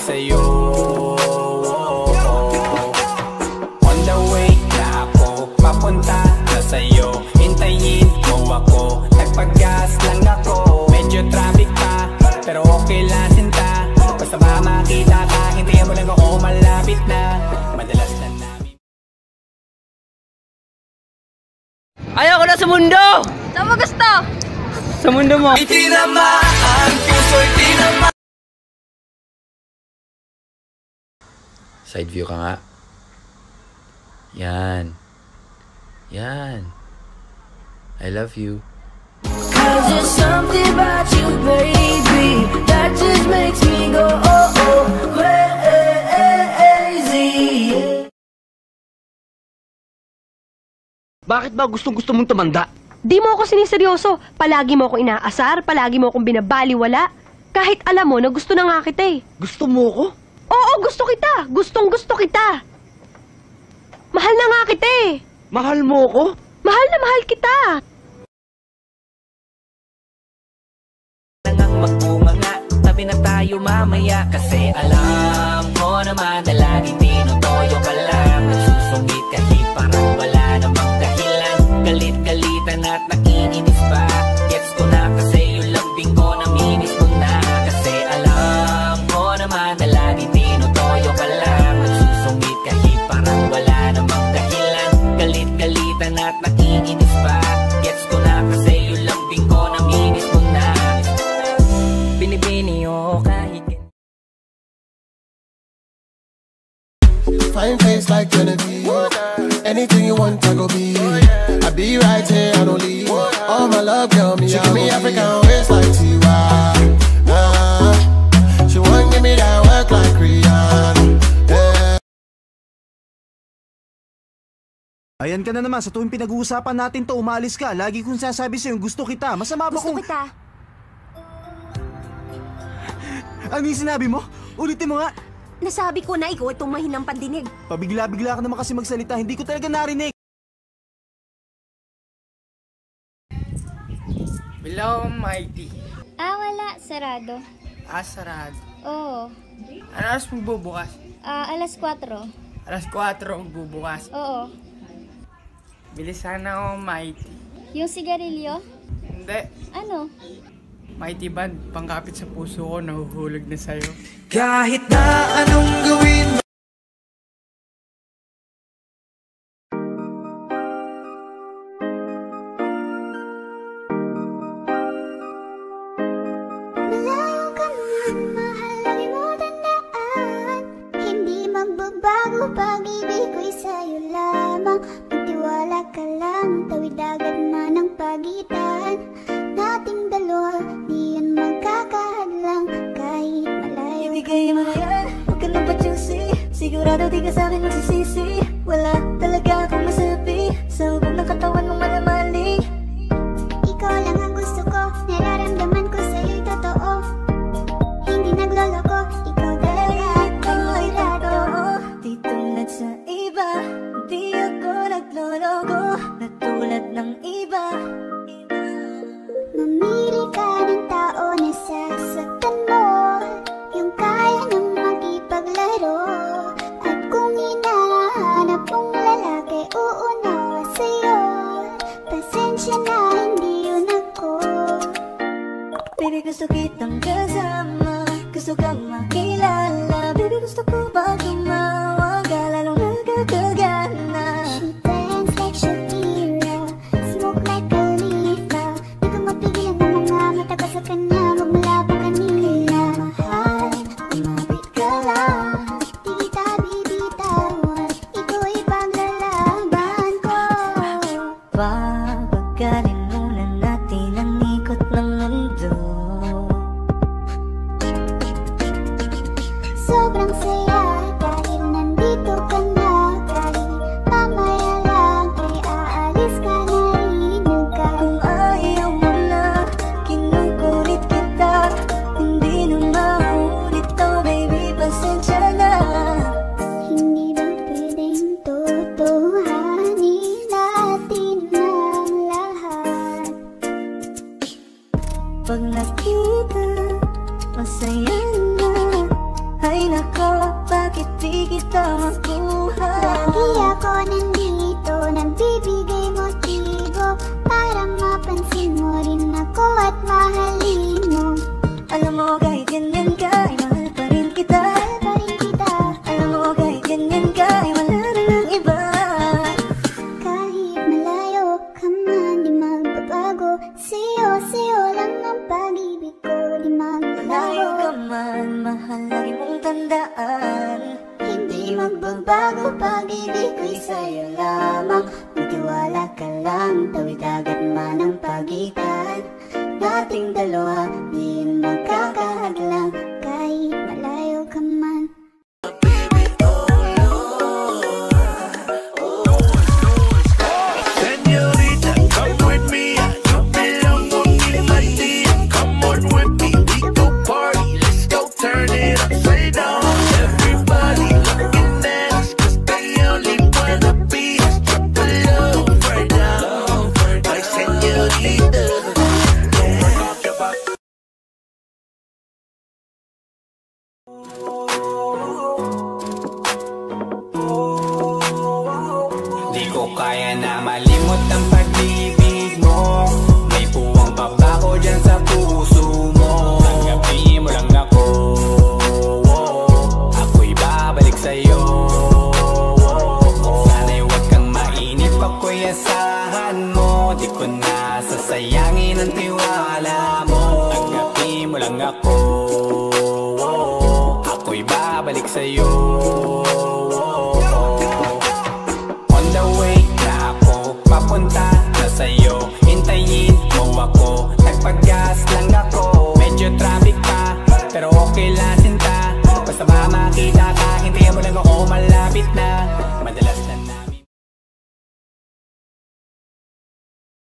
sa'yo. On the way na ako, papunta na sa'yo. Hintayin mo ako, nagpag-gas lang ako. Medyo traffic pa, pero okay lang sinta. Basta ba makita ka, hintayin mo lang ako, malapit na. Madalas na namin. Ayaw ko na sa mundo! Saan mo gusto? Sa mundo mo. Itinamaan, puso'y tinamaan. Side view ka nga. Yan. Yan. I love you. Cause there's something about you, baby, that just makes me go oh oh crazy. Bakit ba gustong-gusto mong tumanda? Di mo ako siniseryoso. Palagi mo ako inaasar, palagi mo akong binabaliwala. Kahit alam mo na gusto na nga kita eh. Gusto mo ko? Oo, gusto kita. Gustong gusto kita. Mahal na nga kita eh. Mahal mo ko? Mahal na mahal kita. Nang magbunga nga, tabi na tayo mamaya. Kasi alam ko naman na laging tinutoyo ka lang. Nagsusungit kahit parang wala namang dahilan. Galit-galitan at nakiinis pa. Gets ko na kasi yung lambing ko naminis mo na. Kasi alam ko naman na laging tinutoyo ka lang. Nagsusungit kahit parang wala namang dahilan. Galit-galitan at nakiinis pa. Gets ko na kasi yung lambing ko naminis mo na. Binibini o kahit fine face like Genevieve. Anything you want, I go be. I be right here, I don't leave. All my love, girl, me, she give me African waist like Tiwa. She won't give me that work like Rihanna. Yeah. Ayan ka na naman, sa tuwing pinag-uusapan natin to, umalis ka. Lagi kong sasabi sa'yo, gusto kita. Masama ba kung... Gusto kita. Ano yung sinabi mo? Ulitin mo nga. Nasabi ko na ikaw itong mahinang pandinig. Pabigla-bigla ka naman kasi magsalita, hindi ko talaga narinig. Hello, Mighty. Wala. Sarado. Sarado. Oo. Ano oras magbubukas? Alas 4. Alas 4 magbubukas. Oo. Bilisan na ako, Mighty. Yung sigarilyo? Hindi. Ano? Mighty Band, pangkapit sa puso ko, nahuhulog na sa'yo. kahit na anong gawin mo. Malayo ka man, mahal, lagi mo tandaan. Hindi magbabago, pag-ibig ko'y sa'yo lamang. Magtiwala ka lang, tawid agad na ng pagitan. Nating dalawa, di yan magkakahadlang. Kahit malayo, ibigay mo na yan, huwag ka na pa-juicy. Sigurado di ka sa'kin magsisisi. Wala talaga akong masabi sa hubog ng katawan mong malamali. Ikaw lang ang gusto ko, nararamdaman ko sa'yo'y totoo. Hindi nagloloko, ikaw talaga ako'y rato. Di tulad sa iba, di ako nagloloko. Na tulad ng iba, mamili ka ng tao na sasaktan mo, yung kaya nang makipaglaro. At kung hinahanap mong lalaki, uunawa sa'yo. Pasensya na, hindi yun ako. Baby, gusto kitang kasama, gusto kang makilala. Baby, gusto ko ba tumawa ka, lalong nagkakagana. She dance like Shakira, smoke like a leaf. Di ko mapigilan ng mga mata ko sa kanya, magmula pa kanina. Mahal, umapit ka lang, di kita bibitawan, ikaw ay paglalaban ko. Papagalin muna natin ang ikot ng mundo. Ay nako, bakit di kita makuha? Lagi ako nandito, nagbibigay motibo para mapansin mo rin ako at mahalin mo. Alam mo kahit ganyan ka, ay mahal pa rin kita. Alam mo kahit ganyan ka, ay wala na ng iba. Kahit malayo ka man, di magbabago. Sa'yo lang ang pag-ibig ko, di magbabago. Malayo ka man, mahal lagi mong tandaan. Hindi magbabago, pag-ibig ko'y sa'yo lamang. Magtiwala ka lang, tawid agad man ang pagitan. Dating dalawa, di magkakahadlang. Kahit malayo ka man. Señorita, come with me. You belong with me, my dear. Come on with me, we go party. Let's go turn it upside down. Everybody looking at us, 'cause they only wanna be us. Drop it low right now, my señorita. Di ko kaya na malimot ang pag-ibig mo. May puwang pa ba ko dyan sa puso mo? Tanggapin mo lang ako, ako'y babalik sa'yo. Sana'y huwag kang mainip, ako'y asahan mo. Di ko na sasayangin ang tiwala mo. Tanggapin mo lang ako, ako'y babalik sa'yo.